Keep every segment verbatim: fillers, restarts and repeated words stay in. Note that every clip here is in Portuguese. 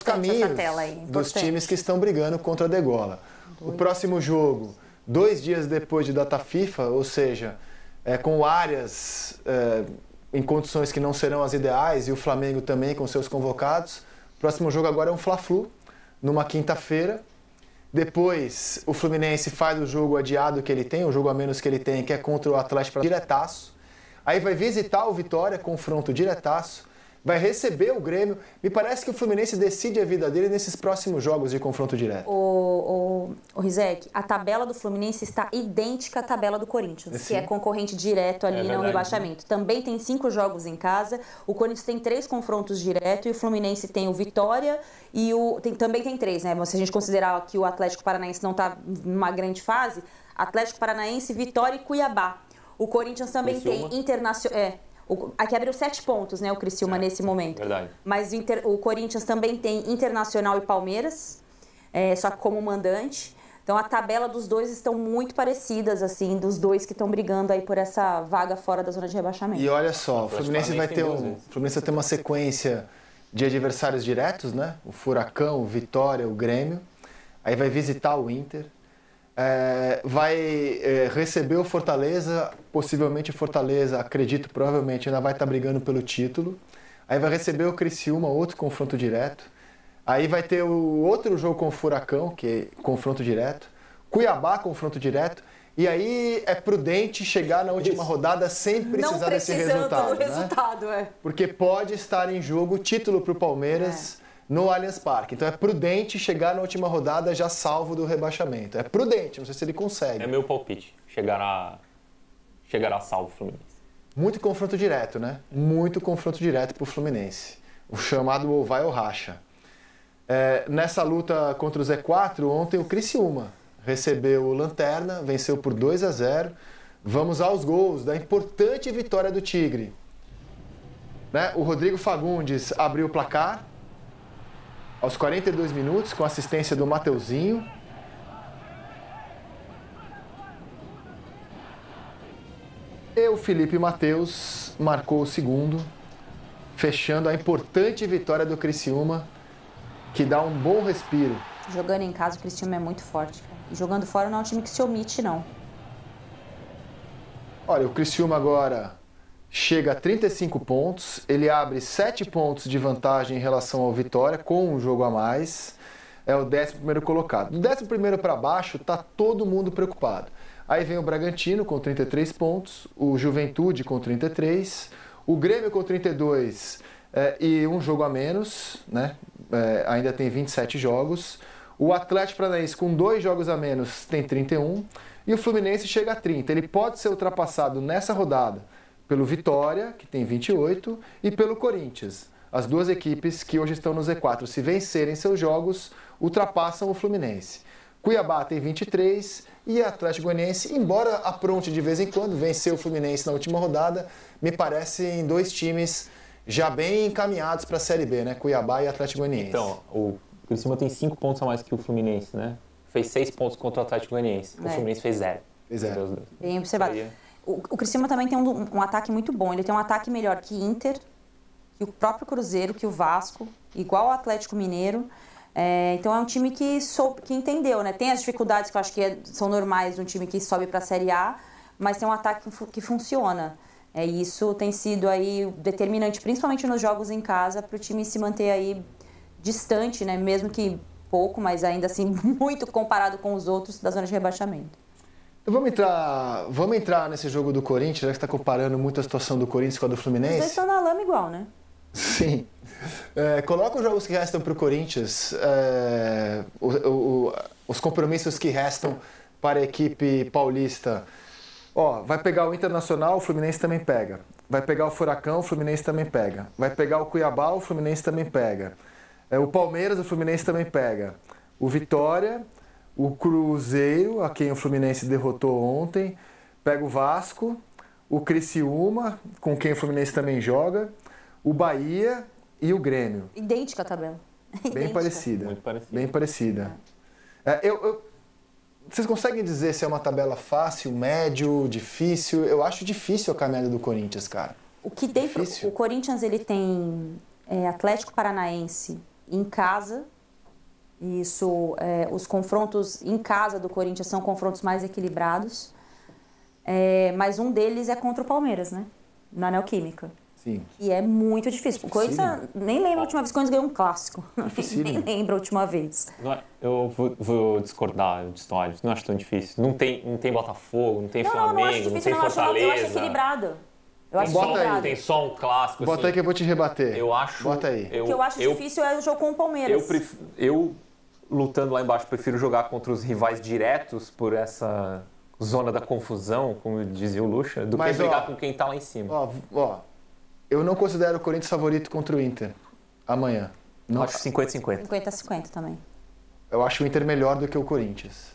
caminhos dos times que estão brigando contra a degola. O próximo jogo, dois dias depois de data FIFA, ou seja, é, com áreas é, em condições que não serão as ideais, e o Flamengo também com seus convocados. O próximo jogo agora é um Fla-Flu, numa quinta-feira. Depois, o Fluminense faz o jogo adiado que ele tem, o jogo a menos que ele tem, que é contra o Atlético diretaço. Aí vai visitar o Vitória, confronto diretaço. Vai receber o Grêmio. Me parece que o Fluminense decide a vida dele nesses próximos jogos de confronto direto. O, o, o Rizek, a tabela do Fluminense está idêntica à tabela do Corinthians, Sim. que é concorrente direto ali é no rebaixamento. Né? Também tem cinco jogos em casa. O Corinthians tem três confrontos direto e o Fluminense tem o Vitória e o tem, também tem três, né? Se a gente considerar que o Atlético Paranaense não está numa grande fase, Atlético Paranaense, Vitória e Cuiabá. O Corinthians também Criciúma. tem Internacional. É, O, aqui abriu sete pontos, né, o Criciúma, é, nesse momento. Verdade. Mas o, Inter, o Corinthians também tem Internacional e Palmeiras, é, só que como mandante. Então a tabela dos dois estão muito parecidas, assim, dos dois que estão brigando aí por essa vaga fora da zona de rebaixamento. E olha só, o Fluminense vai ter, um, o Fluminense vai ter uma sequência de adversários diretos, né? O Furacão, o Vitória, o Grêmio. Aí vai visitar o Inter. É, vai é, receber o Fortaleza, possivelmente o Fortaleza, acredito, provavelmente ainda vai estar brigando pelo título. Aí vai receber o Criciúma, outro confronto direto. Aí vai ter o outro jogo com o Furacão, que é confronto direto. Cuiabá, confronto direto. E aí é prudente chegar na última Isso. rodada sem precisar desse resultado. Do resultado né? é. Porque pode estar em jogo o título para o Palmeiras. É. No Allianz Parque. Então é prudente chegar na última rodada já salvo do rebaixamento. É prudente, não sei se ele consegue. É meu palpite, chegará, chegará salvo o Fluminense. Muito confronto direto, né? Muito confronto direto para o Fluminense. O chamado ou vai ou racha. É, nessa luta contra o Z quatro, ontem o Criciúma recebeu o Lanterna, venceu por dois a zero. Vamos aos gols da importante vitória do Tigre. Né? O Rodrigo Fagundes abriu o placar aos quarenta e dois minutos, com assistência do Mateuzinho. E o Felipe Matheus marcou o segundo, fechando a importante vitória do Criciúma, que dá um bom respiro. Jogando em casa, o Criciúma é muito forte. Cara. E jogando fora não é um time que se omite, não. Olha, o Criciúma agora chega a trinta e cinco pontos, ele abre sete pontos de vantagem em relação ao Vitória, com um jogo a mais, é o décimo primeiro colocado. Do décimo primeiro para baixo, está todo mundo preocupado. Aí vem o Bragantino com trinta e três pontos, o Juventude com trinta e três, o Grêmio com trinta e dois é, e um jogo a menos, né? É, ainda tem vinte e sete jogos. O Atlético Paranaense com dois jogos a menos tem trinta e um e o Fluminense chega a trinta. Ele pode ser ultrapassado nessa rodada pelo Vitória, que tem vinte e oito, e pelo Corinthians. As duas equipes que hoje estão no Z quatro, se vencerem seus jogos, ultrapassam o Fluminense. Cuiabá tem vinte e três e Atlético Goianiense, embora apronte de vez em quando, venceu o Fluminense na última rodada, me parecem dois times já bem encaminhados para a Série B, né? Cuiabá e Atlético Goianiense. Então, o Criciúma tem cinco pontos a mais que o Fluminense, né? Fez seis pontos contra o Atlético Goianiense. É. O Fluminense fez zero. Fez zero. Bem observado. O, o Criciúma também tem um, um ataque muito bom. Ele tem um ataque melhor que Inter, que o próprio Cruzeiro, que o Vasco, igual o Atlético Mineiro. É, então é um time que, soube, que entendeu, né? Tem as dificuldades que eu acho que é, são normais de um time que sobe para a Série A, mas tem um ataque que, que funciona. É, isso tem sido aí determinante, principalmente nos jogos em casa, para o time se manter aí distante, né? Mesmo que pouco, mas ainda assim muito comparado com os outros da zona de rebaixamento. Vamos entrar, vamos entrar nesse jogo do Corinthians, já que está comparando muito a situação do Corinthians com a do Fluminense. Os dois estão na lama igual, né? Sim. É, coloca os jogos que restam para o Corinthians, é, o, o, os compromissos que restam para a equipe paulista. Ó, vai pegar o Internacional, o Fluminense também pega. Vai pegar o Furacão, o Fluminense também pega. Vai pegar o Cuiabá, o Fluminense também pega. É, o Palmeiras, o Fluminense também pega. O Vitória, o Cruzeiro, a quem o Fluminense derrotou ontem, pega o Vasco, o Criciúma, com quem o Fluminense também joga, o Bahia e o Grêmio. Idêntica a tabela. Bem Idêntica. parecida. Muito parecida. Bem parecida. É, eu, eu, vocês conseguem dizer se é uma tabela fácil, médio, difícil? Eu acho difícil a caminhada do Corinthians, cara. O que tem pro, o Corinthians ele tem é, Atlético Paranaense em casa. Isso, é, os confrontos em casa do Corinthians são confrontos mais equilibrados. É, mas um deles é contra o Palmeiras, né? Na Neoquímica. Sim. E é muito difícil. O Corinthians, nem lembra a última vez que o Corinthians ganhou um clássico. Nem lembra a última vez. Não é, eu vou, vou discordar de histórias. Não acho tão difícil. Não tem, não tem Botafogo, não tem não, Flamengo, não, não, acho difícil, não tem não, Fortaleza. Eu acho, eu acho equilibrado. Eu acho tem, só, equilibrado. tem só um clássico. Bota assim. aí que eu vou te rebater. Eu acho. Bota aí. Eu, o que eu acho eu, difícil é o jogo com o Palmeiras. Eu, pref, eu, lutando lá embaixo, prefiro jogar contra os rivais diretos por essa zona da confusão, como dizia o Lucha, do Mas, que brigar ó, com quem tá lá em cima. Ó, ó, eu não considero o Corinthians favorito contra o Inter amanhã. Não acho cinquenta a cinquenta. cinquenta a cinquenta também. Eu acho o Inter melhor do que o Corinthians.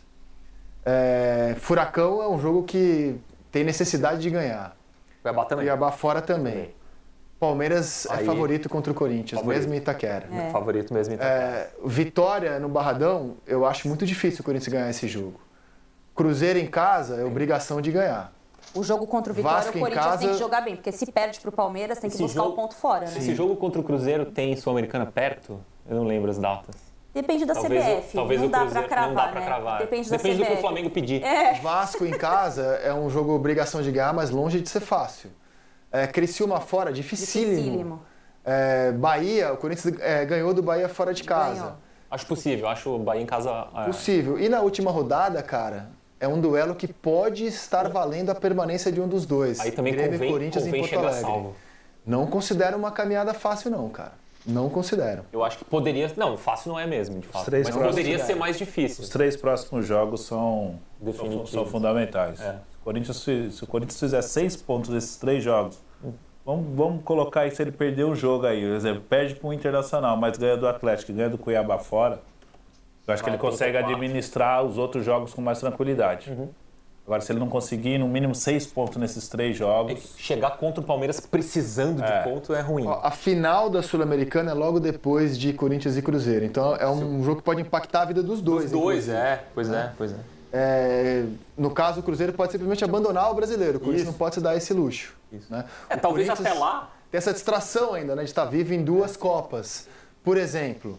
É, Furacão é um jogo que tem necessidade de ganhar. Cuiabá também. Cuiabá fora também. também. Palmeiras Aí, é favorito contra o Corinthians, favorito. mesmo em Itaquera. É. Favorito mesmo em Itaquera. É, Vitória no Barradão, eu acho muito difícil o Corinthians ganhar esse jogo. Cruzeiro em casa é obrigação de ganhar. O jogo contra o Vitória, Vasco o Corinthians casa... tem que jogar bem, porque se perde pro Palmeiras, tem que Esse buscar jogo... o ponto fora, né? Esse jogo contra o Cruzeiro tem Sul-Americana perto? Eu não lembro as datas. Depende da talvez, C B F, talvez não, o dá Cruzeiro, pra cravar, não dá pra né? cravar. Depende da Depende C B F. do que o Flamengo pedir. É. Vasco em casa é um jogo obrigação de ganhar, mas longe de ser fácil. É, Criciúma fora, dificílimo. Dificílimo. É, Bahia, o Corinthians é, ganhou do Bahia fora de casa. Ganhou. Acho possível, acho o Bahia em casa... É... Possível. E na última rodada, cara, é um duelo que pode estar valendo a permanência de um dos dois. Aí também Grêmio e convém, Corinthians convém em Porto chegar Alegre. salvo. Não considero uma caminhada fácil não, cara. Não considero. Eu acho que poderia... Não, fácil não é mesmo, de fato. três Mas próximos poderia lugares. ser mais difícil. Os três próximos jogos são, são, Definitivos. são fundamentais. É. Se, o Corinthians, se o Corinthians fizer seis pontos nesses três jogos, vamos, vamos colocar aí se ele perder um jogo aí. Por exemplo, perde para o Internacional, mas ganha do Atlético, ganha do Cuiabá fora. Eu acho que Vai, ele consegue trinta e quatro. administrar os outros jogos com mais tranquilidade. Uhum. Agora, se ele não conseguir no mínimo seis pontos nesses três jogos... Chegar contra o Palmeiras precisando É. de ponto é ruim. Ó, a final da Sul-Americana é logo depois de Corinthians e Cruzeiro. Então é um jogo que pode impactar a vida dos dois. Os dois, inclusive. é. Pois é, pois é. É, no caso, o Cruzeiro pode simplesmente abandonar o brasileiro. O Corinthians Isso. não pode se dar esse luxo. Isso. Né? É, O talvez Corinthians até lá... tem essa distração ainda, né, de estar vivo em duas Copas. Por exemplo,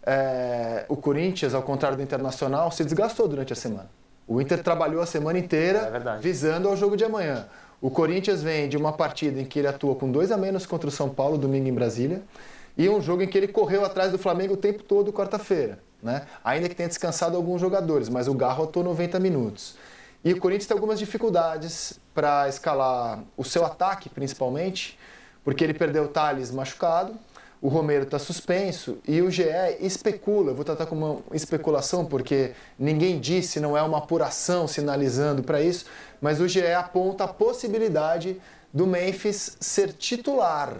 é, o Corinthians, ao contrário do Internacional, se desgastou durante a semana. O Inter trabalhou a semana inteira É verdade. visando ao jogo de amanhã. O Corinthians vem de uma partida em que ele atua com dois a menos contra o São Paulo, domingo em Brasília, e um jogo em que ele correu atrás do Flamengo o tempo todo, quarta-feira. Né? Ainda que tenha descansado alguns jogadores, mas o Garro atuou noventa minutos. E o Corinthians tem algumas dificuldades para escalar o seu ataque, principalmente, porque ele perdeu o Thales machucado, o Romero está suspenso e o G E especula, eu vou tratar como uma especulação porque ninguém disse, não é uma apuração sinalizando para isso, mas o G E aponta a possibilidade do Memphis ser titular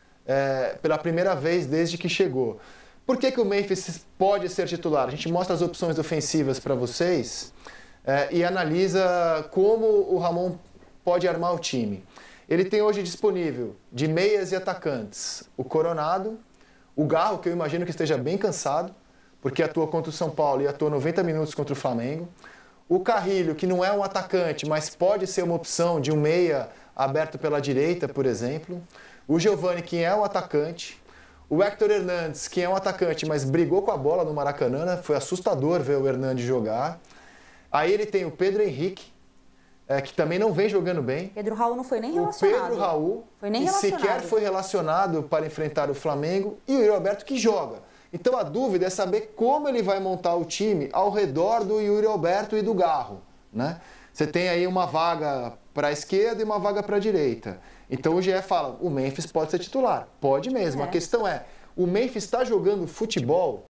é, pela primeira vez desde que chegou. Por que, que o Memphis pode ser titular? A gente mostra as opções ofensivas para vocês é, e analisa como o Ramon pode armar o time. Ele tem hoje disponível de meias e atacantes o Coronado, o Garro, que eu imagino que esteja bem cansado, porque atua contra o São Paulo e atua noventa minutos contra o Flamengo. O Carrilho, que não é um atacante, mas pode ser uma opção de um meia aberto pela direita, por exemplo. O Giovani, que é um atacante. O Héctor Hernandes, que é um atacante, mas brigou com a bola no Maracanã. Foi assustador ver o Hernandes jogar. Aí ele tem o Pedro Henrique, É, que também não vem jogando bem. Pedro Raul não foi nem O relacionado. Pedro Raul, Foi nem que relacionado. sequer foi relacionado para enfrentar o Flamengo, e o Yuri Alberto que joga. Então a dúvida é saber como ele vai montar o time ao redor do Yuri Alberto e do Garro. Né? Você tem aí uma vaga para a esquerda e uma vaga para a direita. Então o G E fala, o Memphis pode ser titular. Pode mesmo. É. A questão é, o Memphis está jogando futebol